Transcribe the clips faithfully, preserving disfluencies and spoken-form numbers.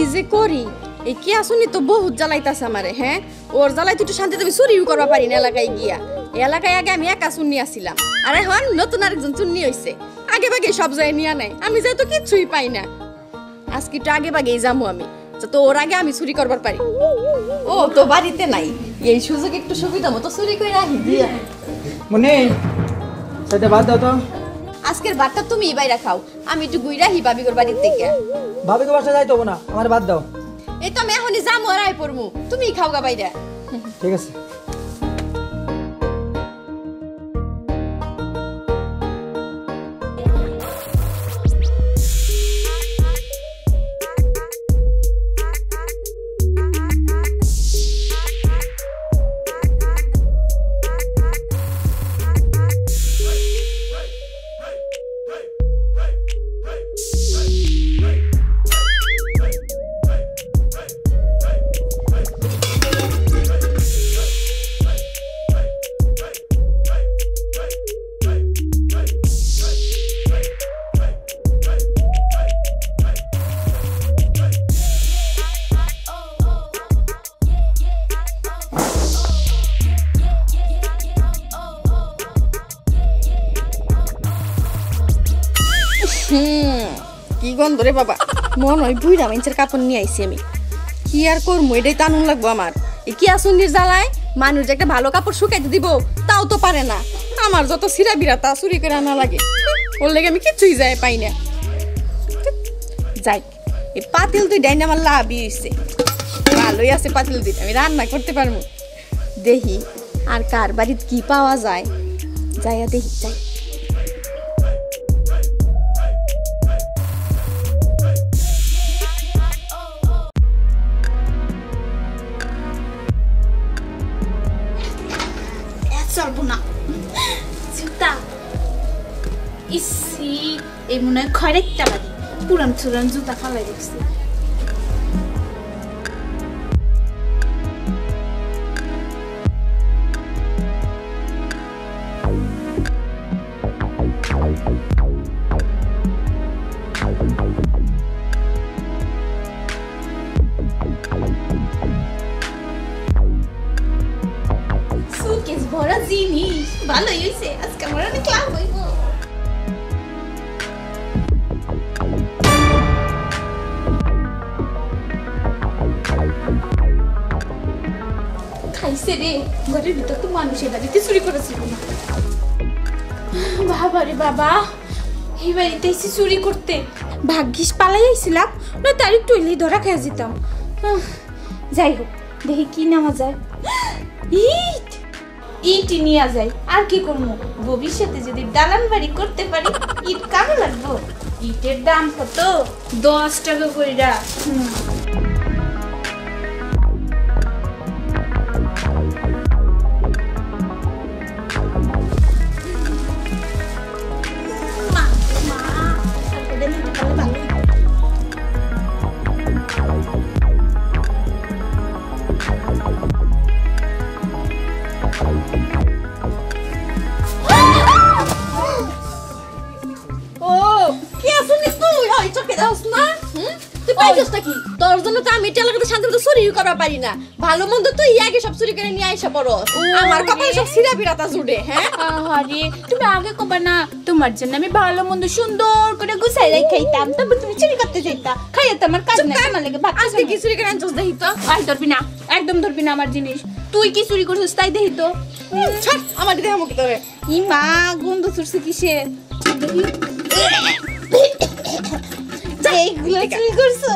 যে করি এই কি আসুনি তো বহুত জ্বালাইতাছে আমারে হ্যাঁ ওর জ্বালাই তুই একটু শান্তিতে আমি চুরিও করবা পারি না এলাকায় গিয়া এই এলাকায় আগে আমি একা চুন্নি আসছিলাম আর এখন নতুন আরেকজন চুন্নি হইছে আগে ভাগে সব জায়গায় নিয়ে নেয় আমি যাই তো কিচ্ছুই পাই না আজকে একটু আগে ভাগেই যাবো আমি তো ওর আগে আমি চুরি করবার পারি ও তো বাড়িতে নাই এই সুযোগ একটু সুবিধা মতো চুরি করে রাখি দিয়া মনে সেটা বাদ দাও তো আজকের ভাতটা তুমি বাইরে খাও আমি একটু গুইরা হি ভাবিগর বাড়ির থেকে ভাবিকে বাসা যাইতো না আমার বাদ দাও এই তো আমি এখনই যাবো আর আই পড়মু তুমি খাও গা বাইরে ঠিক আছে কি গন্ধ রে বাবা মন হয় বুইরা মানুষের কাপড় নিয়ে আইছি আমি কি আর করবো এটাই টানুন লাগবো আমার এই কি আসুন্দির জ্বালায় মানুষ যে একটা ভালো কাপড় শুকাইতে দিব তাও তো পারে না আমার যত সিরা বিরা তা চুরি করে আনা লাগে ওর লেগে আমি কিচ্ছুই যাই পাই না যাই এই পাতিল তুই ডাইন আমার লাভই হয়েছে ভালোই আছে পাতিল দিতে আমি রান্না করতে পারবো দেখি আর কার বাড়িতে কি পাওয়া যায় যাইয়া দেখি যাই চলবো না জুতা ইসি এই মনে হয় খরেকটা বাড়ি পুরান চুরান জুতা ফালাই দেখছি বড় জিনিস ভালোই হইছে আজকে আমার অনেক লাভ হইব খাইছে রে ঘরের ভিতর তো মানুষ এই বাড়িতে চুরি করেছিল না বাবা রে বাবা এই বাড়িতে এসে চুরি করতে ভাগ্যিস পালাই আইছিলাম না তার একটু এলেই ধরা খেয়ে যেতাম যাই হোক দেখি কি নামা যায় ইট ইটি নিয়ে যায় আর কি করবো ভবিষ্যতে যদি দালান বাড়ি করতে পারি ইট কামে লাগবো ইটের দাম কত দশ টাকা করে তোর জন্য তো আমি এলাকাতে শান্তি মতো চুরি করা পারি না ভালো মন্দ তুই আগে সব চুরি করে নিয়ে আইসা পড়ো আমার কপালে সব সিরা বিরাতা জুড়ে হ্যাঁ আরে তুমি আগে কবা না তোমার জন্য আমি ভালো মন্দ সুন্দর করে গুছাই রাই খাইতাম তারপর তুমি চুরি করতে যাইতা খাইয়া তো আমার কাজ নাই আমার লাগে ভাত আজকে কি চুরি করে আনছস দেখি তো আই ধরবি না একদম ধরবি না আমার জিনিস তুই কি চুরি করছিস তাই দেখি তো ছাড় আমার দেহ মুখে তোরে ই মা গন্ধ ছুটছে কিসে দেখি এইগুলো চুরি করছো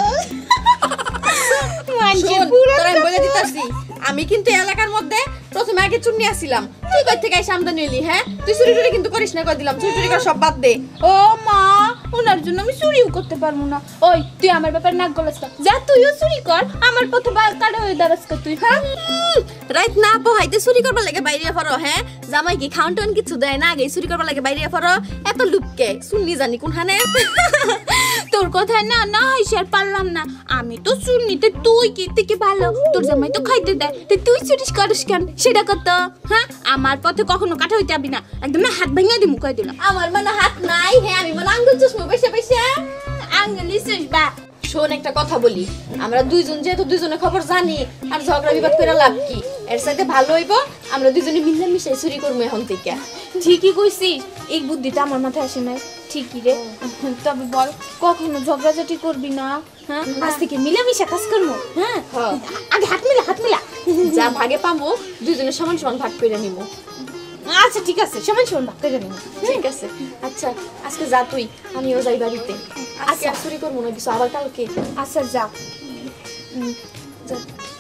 আমি কিন্তু এলাকার মধ্যে প্রথমে আগে চুন্নি আসছিলাম তুই কই থেকে এসে আমদানি এলি হ্যাঁ তুই চুরি টুরি কিন্তু করিস না কই দিলাম চুরি টুরি কর সব বাদ দে ও মা ওনার জন্য আমি চুরিও করতে পারবো না ওই তুই আমার ব্যাপারে নাক গলাস যা তুইও চুরি কর আমার পথে কাটা হয়ে দাঁড়াস তুই হ্যাঁ রাইট না পোহাইতে চুরি করবার লাগে বাইরে পড়ো হ্যাঁ জামাই কি খাউন টাউন কিছু দেয় না আগে চুরি করবার লাগে বাইরে পড়ো এত লুককে শুননি জানি কোনখানে তোর কথায় না না হাসি আর পারলাম না আমি তো শুননিতে তুই কি থেকে ভালো তোর জামাই তো খাইতে দেয় তুই চুরি করিস কেন সেটা কত হ্যাঁ আমার পথে কখনো কাটা হইতে যাবি না একদম না হাত ভেঙে দিমু কই দিলাম আমার মানে হাত নাই হ্যাঁ আমি মানে আঙ্গুল চুষমু পয়সা পয়সা আঙ্গুলি চুষবা শোন একটা কথা বলি, আমরা দুইজন যেহেতু দুইজনের খবর জানি, আর ঝগড়া বিবাদ করে লাভ কি? এর সাথে ভালো হইব আমরা দুইজনে মিলে মিশে চুরি করবো এখন থেকে। ঠিকই কইছিস, এই বুদ্ধিটা আমার মাথায় আসে নাই। ঠিকই রে, তবে বল কখনো ঝগড়াঝাটি করবি না? হ্যাঁ, আজ থেকে মিলেমিশে কাজ করবো। হ্যাঁ, আগে হাত মিলা, হাত মিলা। যা ভাগে পাবো দুইজনে সমান সমান ভাগ করে নিব। আচ্ছা ঠিক আছে, সমান সমান ভাগ করে নিব। ঠিক আছে। আচ্ছা আজকে যা তুই, আমিও যাই বাড়িতে। আজকে আর চুরি করবো না কিছু, আবার কালকে। আচ্ছা যা। যা।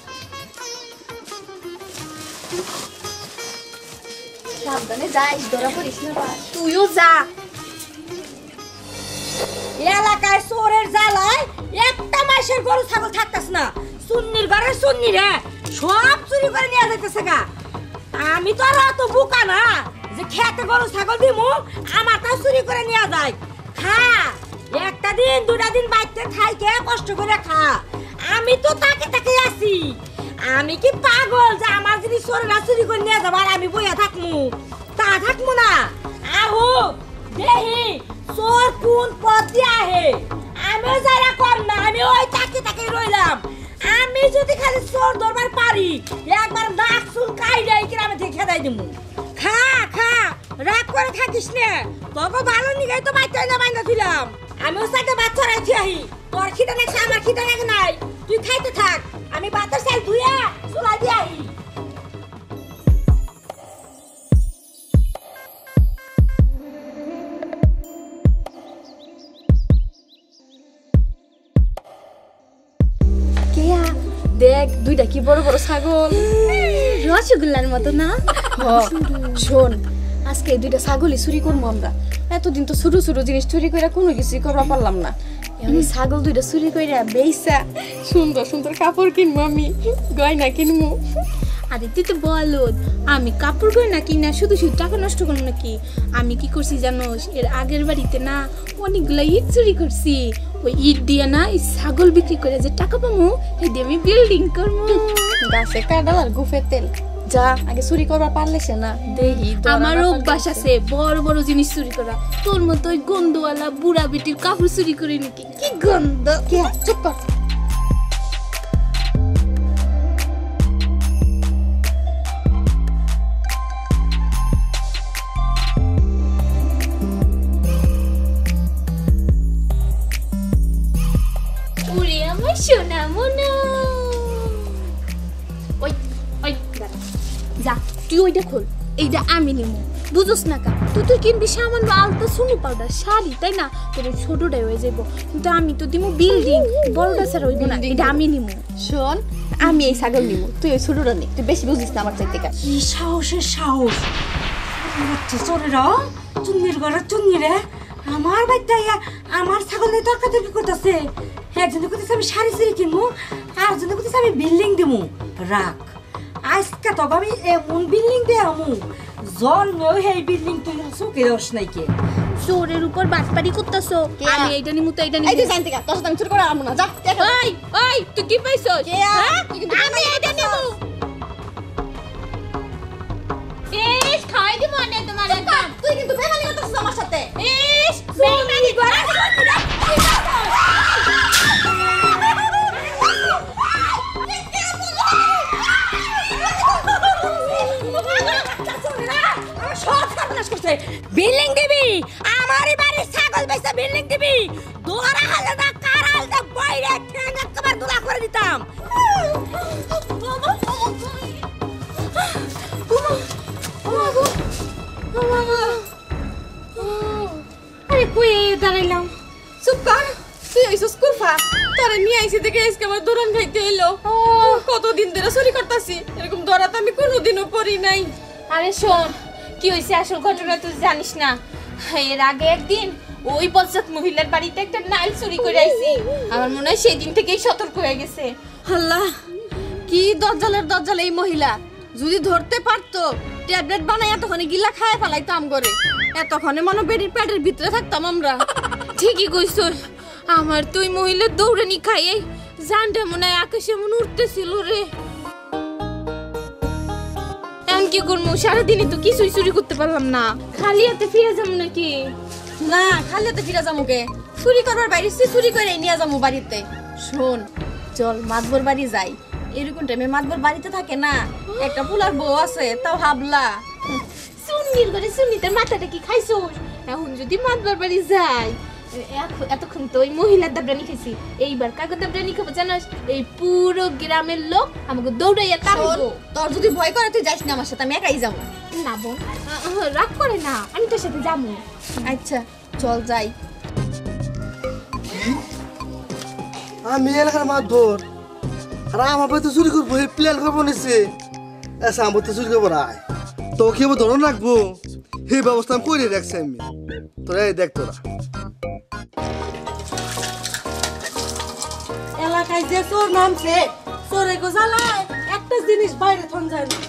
সাবধানে যাইস, ধরা পড়িস না। তুইও যা। এলাকায় চোরের জ্বালায় একটা মাসের গরু ছাগল থাকতেছ না, সুন্নির ঘরে সুন্নি রে সব চুরি করে নিয়ে যাইতেছে গা। আমি তো আর অত বোকা না যে খেতে গরু ছাগল দিমু আমার তা চুরি করে নিয়ে যায়। খা, একটা দিন দুটা দিন বাইতে খাইকে কষ্ট করে খা। আমি তো তাকে তাকে আছি, আমি কি পাগল যে আমার যদি চোরেরা চুরি করে নিয়ে যাবার আমি বইয়া থাকমু? তা থাকমু না। আহো দেহি চোর কোন পথ দিয়ে আহে, আমিও যারা কম না, আমি ওই তাকে তাকে রইলাম। আমি যদি খালি চোর ধরবার পারি, একবার নাক চুল কাইডা এই গ্রামে থেকে খেদাই দিমু। খা খা, রাগ করে থাকিস নে, তোকে ভালো নিগাই তো বাইতে না বাইনা দিলাম। আমিও সাথে ভাত ছড়াই থিয়াহি, তোর খিদা নাকি আমার খিদা নাকি নাই, তুই খাইতে থাক, আমি ভাতের চাল ধুইয়া চুলা দিয়াহি। দেখ দুইটা কি বড় বড় ছাগল, রসগোল্লার মতো না? শোন আজকে এই দুইটা ছাগলই চুরি করবো আমরা। এতদিন তো ছোট ছোট জিনিস চুরি করে কোনো কিছুই করা পারলাম না। আমি ছাগল দুইটা চুরি করে বেইসা সুন্দর সুন্দর কাপড় কিনবো, আমি গয়না কিনবো। আরে তুই তো বলদ, আমি কাপড় গয়না কিনা শুধু শুধু টাকা নষ্ট করবো নাকি? আমি কি করছি জানোস? এর আগের বাড়িতে না অনেকগুলো ইট চুরি করছি, ওই ইট দিয়ে না এই ছাগল বিক্রি করে যে টাকা পাবো এই দিয়ে আমি বিল্ডিং করবো। গাছে কাঁঠাল আর গুফের তেল, যা আগে চুরি করবার পারলে সে না দেখি। আমার অভ্যাস আছে বড় বড় জিনিস চুরি করা, তোর মতো ওই গন্ধওয়ালা বুড়া বেটির কাপড় চুরি করি নাকি? কি গন্ধ! কে চুপ কর। উড়ে আমার সোনা মনা। ওই ওই দাঁড়া, যা তুই ওইটা খোল, এইটা আমি নিমু। বুঝোস না কা, তুই তুই কিনবি সামান্য আলতা সুনি পাউডার শাড়ি, তাই না? তোর ছোটটাই হয়ে যাবো, কিন্তু আমি তো দিমু বিল্ডিং, বড়টা ছাড়া হইব না, এটা আমি নিমু। শোন আমি এই ছাগল নিবো, তুই ওই ছোটটা নে, তুই বেশি বুঝিস না আমার চাইতে। কি সাহসের সাহস! চোরেরা চুন্নির ঘরে চুন্নি রে আমার বাড়িতে আমার ছাগল নিয়ে তর্কাতর্কি করতেছে। একজনে করতেছে আমি শাড়ি চুরি কিনবো, আর জনে করতেছে আমি বিল্ডিং দিমু। রাখ, আজকে তবে আমি এমন বিল্ডিং দিয়ে আমু জন্মেও এই বিল্ডিং তুই চোখে রস নাই কে। চোরের উপর বাটপাড়ি করতেছো, আমি এইটা নিমু তো এইটা এই নিমু। তুই জানতে কা, তোর সাথে আমি চুরি করে আমু না, যা। ওই ওই তুই কি পাইছস? হ্যাঁ আমি এইটা নিমু। ইস খাই দি মনে তোমার একদম। তুই কিন্তু বেমানি করতেছিস আমার সাথে। ইস বেইমানি করে বিল্ডিং দিবি, আমারই বাড়ির ছাগল বেচা বিল্ডিং দিবি, দোরা হালে না কারাল দা বাইরে ঠ্যাঙ্গা কবার দুলা করে দিতাম। আরে কই দাঁড়াইলাম? চুপ কর, তুই হইছিস কুফা, তোরে নিয়ে আইছি দেখে আজকে আমার দৌড়ান খাইতে এলো। কতদিন ধরে চুরি করতেছি, এরকম দৌড়া তো আমি কোনোদিনও করি নাই। আরে শোন, কি হয়েছে আসল ঘটনা তুই জানিস না? এর আগে একদিন ওই বজ্জাত মহিলার বাড়িতে একটা নাইল চুরি করে আইছি। আমার মনে হয় সেই দিন থেকেই সতর্ক হয়ে গেছে। আল্লাহ, কি দজ্জালের দজ্জাল এই মহিলা! যদি ধরতে পারতো ট্যাবলেট বানাই এতক্ষণে গিলা খায় ফেলাইতাম করে, এতক্ষণে মনে পেটের পেটের ভিতরে থাকতাম আমরা। ঠিকই কইছ, আমার তো ওই মহিলার দৌড়ানি খাইয়ে জানটা মনে হয় আকাশে মনে উঠতেছিল রে। এখন কি করবো? সারাদিনই তো কিছুই চুরি করতে পারলাম না, খালি হাতে ফিরে যাবো নাকি? না, খালি হাতে ফিরে যাবো কে? চুরি করবার বাইরে চুরি করে নিয়ে যাবো বাড়িতে। শোন চল মাতবর বাড়ি যাই, এরকম টাইমে মাতবর বাড়িতে থাকে না, একটা পোলার বউ আছে তাও হাবলা। সুন্নির ঘরে সুন্নিদের মাথাটা কি খাইছো? এখন যদি মাতবার বাড়ি যাই, এখ- এতক্ষণ তো ওই মহিলার দাবরানি খাইছি, এইবার কাগজ দাবরানি খাবো জানাস? এই পুরো গ্রামের লোক আমাকে দৌড়াইয়া শোন, তাড়াবো। তোর যদি ভয় করে তুই যাস না আমার সাথে, আমি একাই যাবো। না বোন, আহ, আহ, রাগ করে না, আমি তোর সাথে যাবো। আচ্ছা চল যাই। আমি এলাকার মাতবর আর আমার বাড়িতে চুরি করবো এই প্ল্যান করবো নিছে। এসে আমার তো চুরি করবো রায় তোকে এবার ধরন রাখবো, এই ব্যবস্থা আমি করে রাখছি আমি। তোরা এই দেখ তোরা এলাকায় যে চোর নামছে, চোরে গো জ্বালায় একটা জিনিস বাইরে থন যায় না।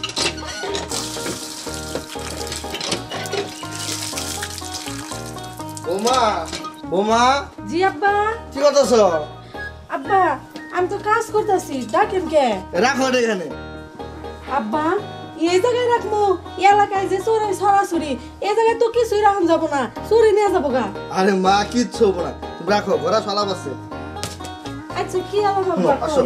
বোমা বোমা জি আব্বা। কি করতেছ? আব্বা আমি তো কাজ করতেছি, ডাকেন কে? রাখো এটা এখানে। আব্বা এই জায়গায় রাখবো, এই এলাকায় যে চোর সরাসরি এই জায়গায় তো কিছুই রাখা যাবো না, চুরি নিয়ে যাবো গা। আরে মা কিচ্ছু হবো না, তুমি রাখো, ঘোরা সলাপ আছে। আচ্ছা কি আলাদা হুম, আসো।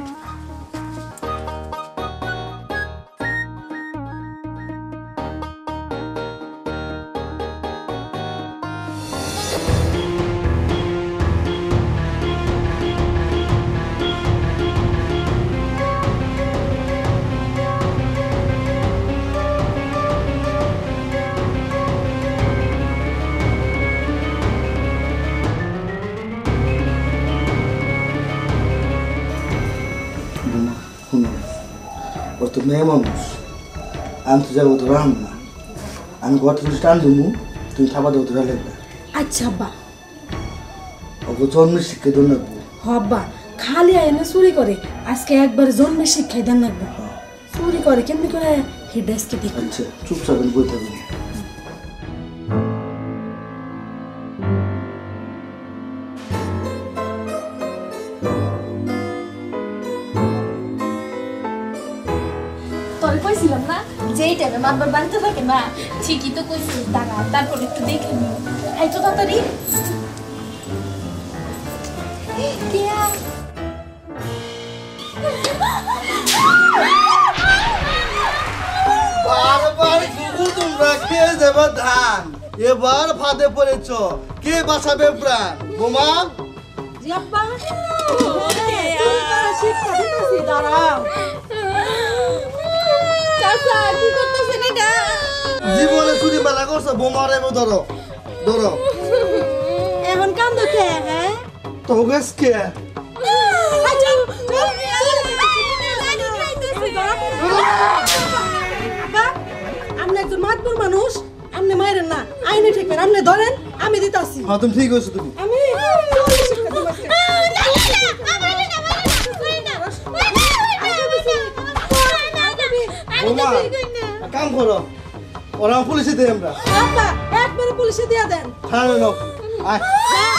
বোমা শুনো, ওর তো মেয়ে মানুষ, আমি তো যাবো ধরা আম না, আমি ঘর থেকে টান দেবো, তুমি থাবা দেবো ধরা লাগবে। আচ্ছা আব্বা। ওকে জন্মের শিক্ষা দেন রাখবো। হ আব্বা, খালি আইনে চুরি করে, আজকে একবার জন্মের শিক্ষাই দেন রাখবো। চুরি করে কেমনি করে হেডেস্কে দেখো। আচ্ছা চুপচাপ বই থাকবো। তোরে কইছিলাম না যেই টাইমে মাতবর বাড়িতে থাকে না। ঠিকই তো কইছিস, দাঁড়া তারপর একটু দেখে নিও। এই তো তাড়াতাড়ি। কেয়া বারবার কুকুর তোমরা খেয়ে যাবে ধান, এবার ফাঁদে পড়েছ, কে বাঁচাবে প্রাণ? বোমা জি আব্বা। চুরি করার শিক্ষা দিতেছি, দাঁড়াও। চাচা কি করতেছেন এটা? জীবনে চুরি মেলা করছো, বোমার এবার ধরো ধরো। এখন কান্দো কে? হ্যাঁ তো গেছ কে? আচ্ছা, চল, আব্বা, আপনি একজন মাতবর মানুষ, আপনি মায়ের না, আইনে ঠিকবেন, আপনি ধরেন, আমি দিতাছি। হ্যাঁ তুমি ঠিক হয়েছো তুমি। আমি চুরি শিক্ষা দিব আজকে। বোমা কাম করো, ওরা পুলিশে দিই আমরা। আব্বা একবারে পুলিশে দিয়া দেন। হ্যাঁ আয় যা।